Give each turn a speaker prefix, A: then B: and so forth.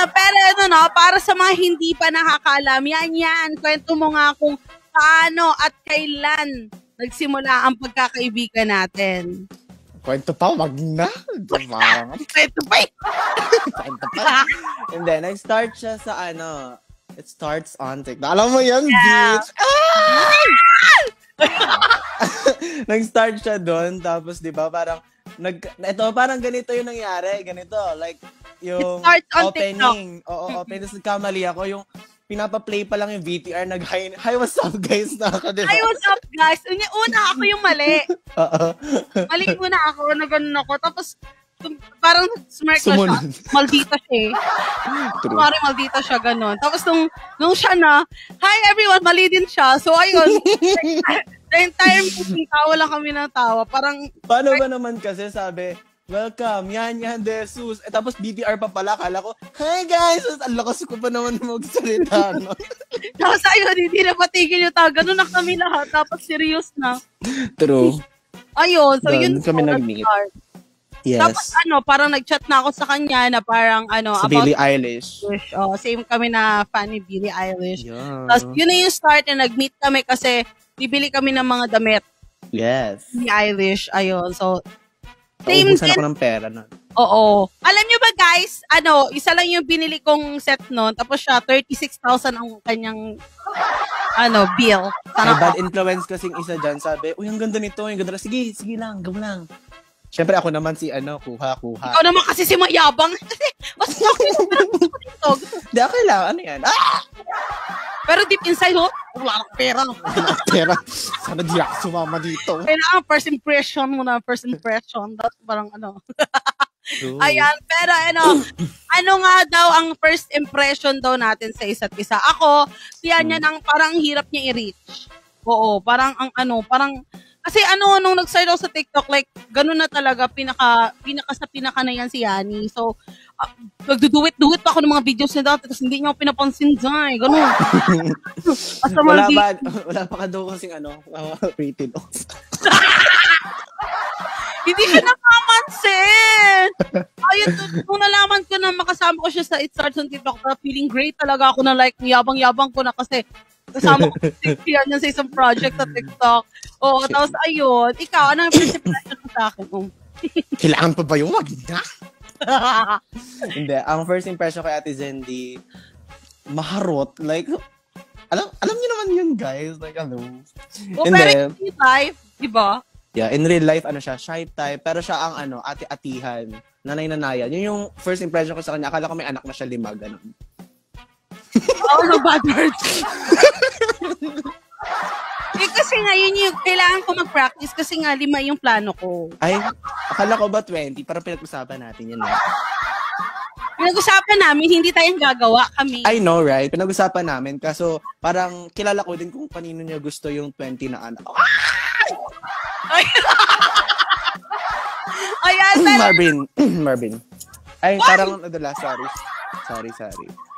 A: Pero ano no, para sa mga hindi pa nakakaalam, yan. Kwento mo nga kung paano at kailan nagsimula ang pagkakaibigan natin.
B: Kwento pa, wag na.
A: Kwento pa eh.
B: Kwento pa. Hindi, nag-start siya sa it starts on TikTok. Alam mo yan, bitch! Nag-start siya doon, tapos di ba parang, parang ganito yung nangyari. Ganito, like, yung opening. Oo, opening. Tapos nagkamali ako, yung pinapa-play pa lang yung VTR, hi, what's up, guys?
A: Hi, what's up, guys? Una ako yung mali.
B: Oo.
A: Mali muna ako, nagano'n ako. Tapos, parang smart na siya. Maldita siya eh. Kumari maldita siya, gano'n. Tapos, nung siya na, hi everyone, mali din siya. So, ayun. The entire movie, tawa lang kami ng tawa. Parang,
B: paano ba naman kasi sabi, welcome, yan, Jesus. Tapos BTR pa pala, kala ko, hi guys! Ang lakas ko pa naman magsalita, no?
A: Tapos ayun, hindi na patigil yung tao. Ganun na kami lahat. Tapos serious na.
B: True.
A: Ayun, so yun
B: kami nag-meet. Yes.
A: Tapos parang nag-chat na ako sa kanya na parang
B: sa Billie Eilish.
A: Oh, same kami na fan ni Billie Eilish.
B: Yeah.
A: Tapos yun na yung start na nag-meet kami kasi bibili kami ng mga damit.
B: Yes.
A: Billie Eilish, ayun. So,
B: naubusan ako ng pera na.
A: Oo. Alam nyo ba guys, isa lang yung binili kong set noon, tapos siya, 36,000 ang kanyang, bill.
B: May bad influence kasing isa dyan, sabi, uy, ang ganda nito, ang ganda. Sige lang, gawa lang. Siyempre ako naman si, kuha.
A: Ikaw naman kasi si mayabang. Kasi, mas
B: Hindi, okay lang, ano yan?
A: Pero deep inside, wala akong pera.
B: Pera. Sana di ako sumama dito.
A: Kailangan first impression mo na, first impression. That's parang Ayan, pero ano nga daw ang first impression daw natin sa isa't isa? Ako, siya nang parang hirap niya i-reach. Oo, parang kasi nung nag-start ako sa TikTok, like, ganun na talaga, pinaka na yan si Yani. So, nagduduwit-duwit pa ako ng mga videos niya dati, tapos hindi niya ako pinapansin dyan. Ganun.
B: Wala pa ka daw kasing rated off.
A: Hindi siya napapansin. Ayun, nung nalaman ko na makasama ko siya sa It Starts on TikTok, feeling great talaga ako na like, yabang-yabang ko na kasi kasama ko siya sa isang project sa TikTok. Oo, tapos ayun, ikaw, ano ang first impression mo sa akin?
B: Kailangan pa ba yung wag na? Hindi, ang first impression kay Ate Zendy, maharot. Like, alam niyo naman yun, guys. Like,
A: pero in real life, di ba?
B: Yeah, in real life, siya, shy type. Pero siya ang, ate-atihan. Nanay-nanayan. Yun yung first impression ko sa kanya. Akala ko may anak na siya 5, ganun.
A: No bad words. Kasi nga, yun yung kailangan ko mag-practice kasi nga 5 yung plano ko.
B: Ay, akala ko ba 20? Para pinag-usapan natin yun.
A: Pinag-usapan namin, hindi tayong gagawa kami.
B: I know, right? Pinag-usapan namin. Kaso, parang kilala ko din kung kanino niya gusto yung 20 na anak.
A: Ayan,
B: Marvin. Ay, parang nadala. Sorry.